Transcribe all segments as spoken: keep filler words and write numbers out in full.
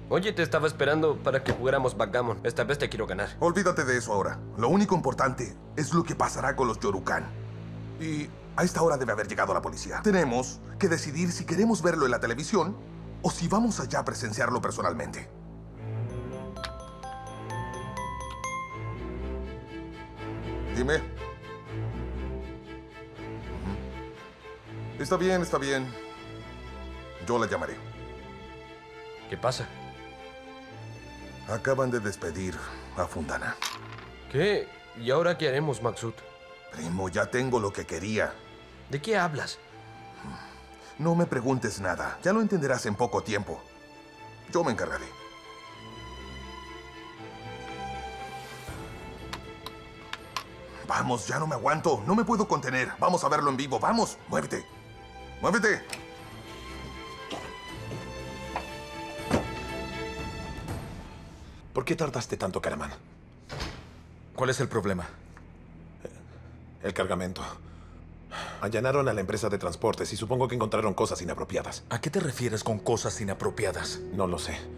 Oye, te estaba esperando para que jugáramos backgammon. Esta vez te quiero ganar. Olvídate de eso ahora. Lo único importante es lo que pasará con los Yorukan. Y a esta hora debe haber llegado la policía. Tenemos que decidir si queremos verlo en la televisión o si vamos allá a presenciarlo personalmente. Dime. Está bien, está bien. Yo la llamaré. ¿Qué pasa? Acaban de despedir a Fundana. ¿Qué? ¿Y ahora qué haremos, Maksud? Primo, ya tengo lo que quería. ¿De qué hablas? No me preguntes nada. Ya lo entenderás en poco tiempo. Yo me encargaré. Vamos, ya no me aguanto. No me puedo contener. Vamos a verlo en vivo. Vamos, muévete. ¡Muévete! ¿Por qué tardaste tanto, Karaman? ¿Cuál es el problema? El cargamento. Allanaron a la empresa de transportes y supongo que encontraron cosas inapropiadas. ¿A qué te refieres con cosas inapropiadas? No lo sé.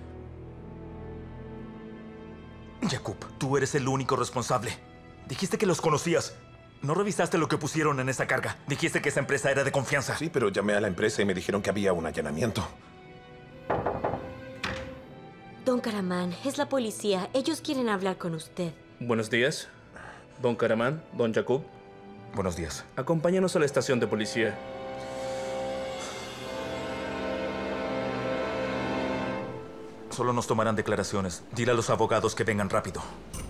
Jakub, tú eres el único responsable. Dijiste que los conocías. ¿No revisaste lo que pusieron en esa carga? Dijiste que esa empresa era de confianza. Sí, pero llamé a la empresa y me dijeron que había un allanamiento. Don Karaman, es la policía. Ellos quieren hablar con usted. Buenos días. Don Karaman, don Jakub. Buenos días. Acompáñanos a la estación de policía. Solo nos tomarán declaraciones. Dile a los abogados que vengan rápido.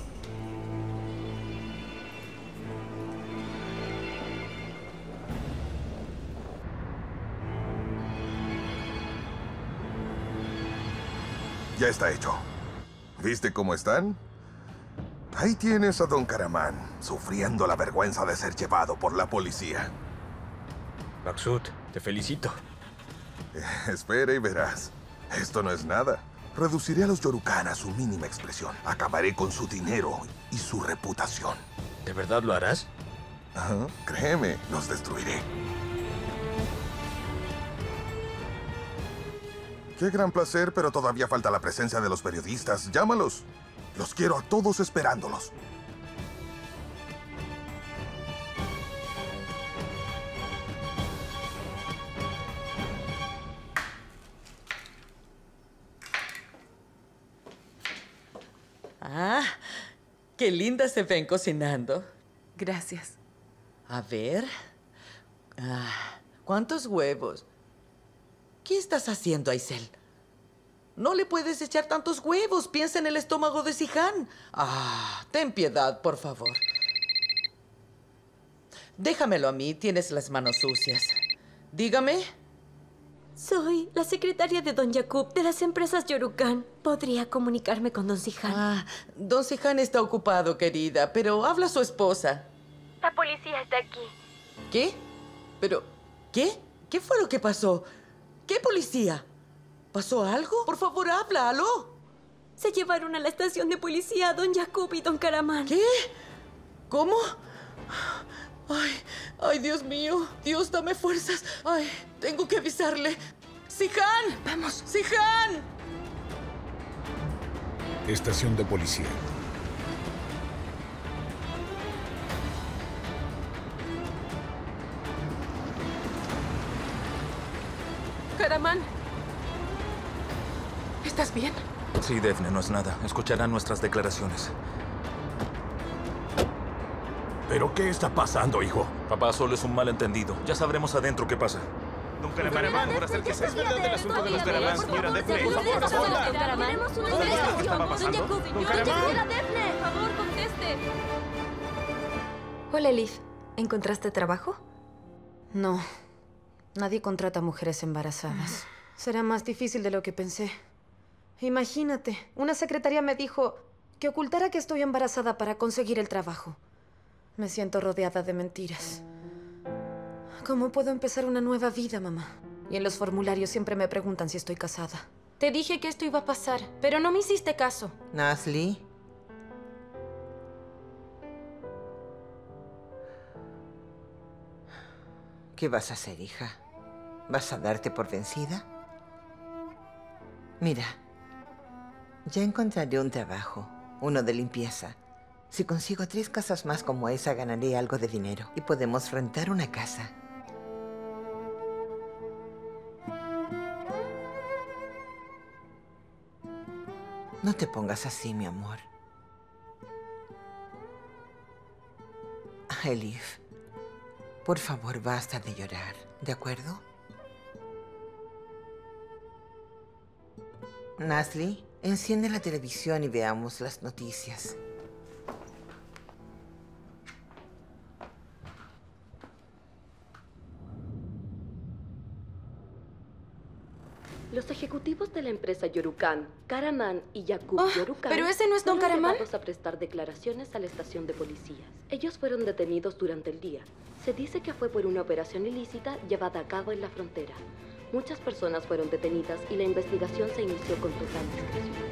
Ya está hecho. ¿Viste cómo están? Ahí tienes a Don Karaman, sufriendo la vergüenza de ser llevado por la policía. Maksud, te felicito. Eh, espera y verás. Esto no es nada. Reduciré a los Yorukan a su mínima expresión. Acabaré con su dinero y su reputación. ¿De verdad lo harás? Ajá, créeme, los destruiré. Qué gran placer, pero todavía falta la presencia de los periodistas. Llámalos. Los quiero a todos esperándolos. Ah, qué linda se ven cocinando. Gracias. A ver. Ah, ¿cuántos huevos? ¿Qué estás haciendo, Aisel? No le puedes echar tantos huevos. Piensa en el estómago de Sihan. Ah, ten piedad, por favor. Déjamelo a mí. Tienes las manos sucias. Dígame. Soy la secretaria de Don Jakub de las empresas Yorukan. ¿Podría comunicarme con Don Sihan? Ah, Don Sihan está ocupado, querida, pero habla a su esposa. La policía está aquí. ¿Qué? ¿Pero qué? ¿Qué fue lo que pasó? ¿Qué policía? ¿Pasó algo? Por favor, habla, ¿aló? Se llevaron a la estación de policía a Don Jakub y Don Karaman. ¿Qué? ¿Cómo? Ay, ay, Dios mío. Dios, dame fuerzas. Ay, tengo que avisarle. ¡Sihan! ¡Vamos! ¡Sihan! Estación de policía. Karaman. ¿Estás bien? Sí, Defne, no es nada. Escucharán nuestras declaraciones. ¿Pero qué está pasando, hijo? Papá, solo es un malentendido. Ya sabremos adentro qué pasa. Don Karaman, por acérquese. Es verdad el asunto de los Karaman, señora Defne. Por favor, responda. Tenemos una ¿Qué investigación. estaba pasando? Don Jakub, Don Don Karaman. Jakub, Defne, por favor, conteste. Hola, Elif. ¿Encontraste trabajo? No. Nadie contrata mujeres embarazadas. Será más difícil de lo que pensé. Imagínate, una secretaria me dijo que ocultara que estoy embarazada para conseguir el trabajo. Me siento rodeada de mentiras. ¿Cómo puedo empezar una nueva vida, mamá? Y en los formularios siempre me preguntan si estoy casada. Te dije que esto iba a pasar, pero no me hiciste caso. Nasli. ¿Qué vas a hacer, hija? ¿Vas a darte por vencida? Mira, Ya encontraré un trabajo, uno de limpieza. Si consigo tres casas más como esa, ganaré algo de dinero y podemos rentar una casa. No te pongas así, mi amor. Elif, por favor, basta de llorar, ¿de acuerdo? Nasli, enciende la televisión y veamos las noticias. Los ejecutivos de la empresa Yorukan, Karaman y Yakub Oh, Yorukan, ¿pero ese no es Don fueron Karaman? llevados a prestar declaraciones a la estación de policías. Ellos fueron detenidos durante el día. Se dice que fue por una operación ilícita llevada a cabo en la frontera. Muchas personas fueron detenidas y la investigación se inició con total discreción.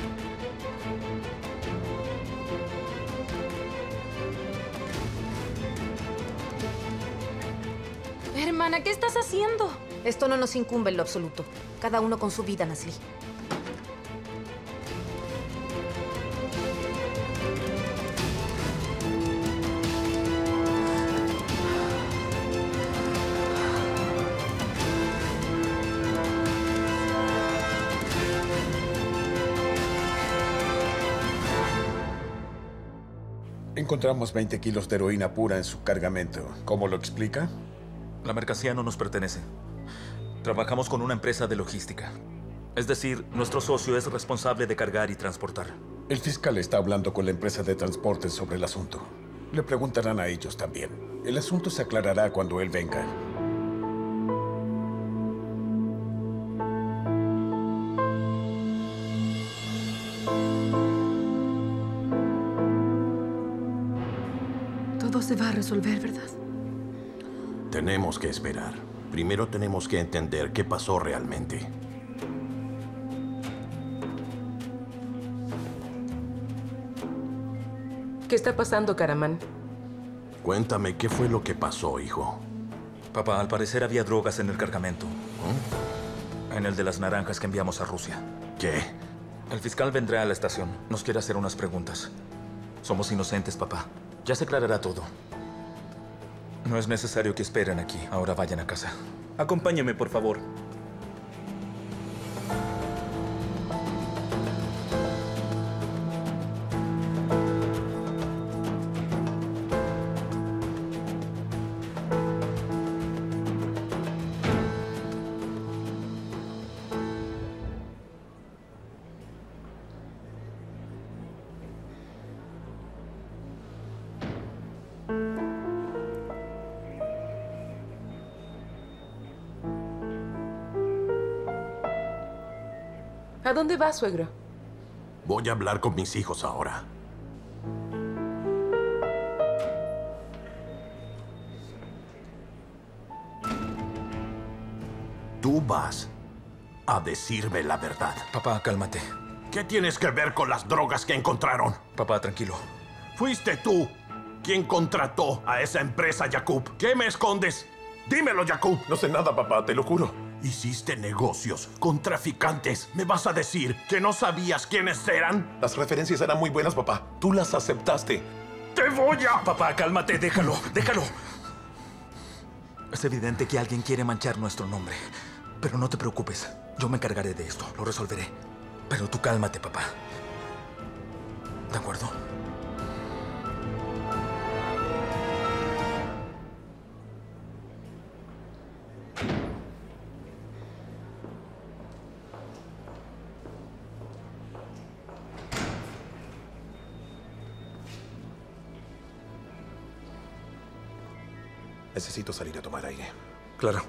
Hermana, ¿qué estás haciendo? Esto no nos incumbe en lo absoluto. Cada uno con su vida, Nasli. Encontramos veinte kilos de heroína pura en su cargamento. ¿Cómo lo explica? La mercancía no nos pertenece. Trabajamos con una empresa de logística. Es decir, nuestro socio es responsable de cargar y transportar. El fiscal está hablando con la empresa de transportes sobre el asunto. Le preguntarán a ellos también. El asunto se aclarará cuando él venga. Todo se va a resolver, ¿verdad? Tenemos que esperar. Primero tenemos que entender qué pasó realmente. ¿Qué está pasando, Karaman? Cuéntame qué fue lo que pasó, hijo. Papá, al parecer había drogas en el cargamento. ¿Mm? En el de las naranjas que enviamos a Rusia. ¿Qué? El fiscal vendrá a la estación. Nos quiere hacer unas preguntas. Somos inocentes, papá. Ya se aclarará todo. No es necesario que esperen aquí. Ahora vayan a casa. Acompáñeme, por favor. ¿A dónde vas, suegro? Voy a hablar con mis hijos ahora. Tú vas a decirme la verdad. Papá, cálmate. ¿Qué tienes que ver con las drogas que encontraron? Papá, tranquilo. ¿Fuiste tú quien contrató a esa empresa, Yakub? ¿Qué me escondes? Dímelo, Yakub. No sé nada, papá, te lo juro. Hiciste negocios con traficantes. ¿Me vas a decir que no sabías quiénes eran? Las referencias eran muy buenas, papá. Tú las aceptaste. ¡Te voy a...! Papá, cálmate, déjalo, déjalo. Es evidente que alguien quiere manchar nuestro nombre. Pero no te preocupes. Yo me encargaré de esto. Lo resolveré. Pero tú cálmate, papá. ¿De acuerdo? Necesito salir a tomar aire. Claro.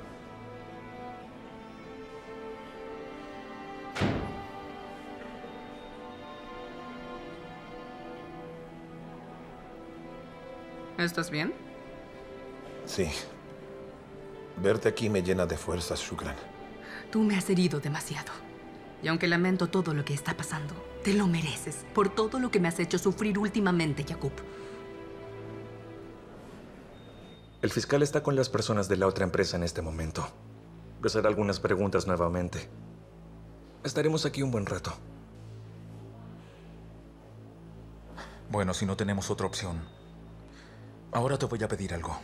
¿Estás bien? Sí. Verte aquí me llena de fuerzas, Shukran. Tú me has herido demasiado. Y aunque lamento todo lo que está pasando, te lo mereces por todo lo que me has hecho sufrir últimamente, Yakub. El fiscal está con las personas de la otra empresa en este momento. Les hará algunas preguntas nuevamente. Estaremos aquí un buen rato. Bueno, si no tenemos otra opción, ahora te voy a pedir algo.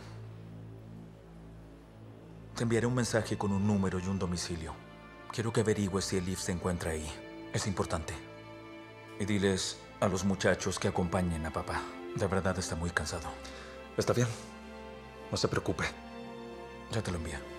Te enviaré un mensaje con un número y un domicilio. Quiero que averigües si Elif se encuentra ahí. Es importante. Y diles a los muchachos que acompañen a papá. De verdad está muy cansado. Está bien. No se preocupe. Ya te lo envío.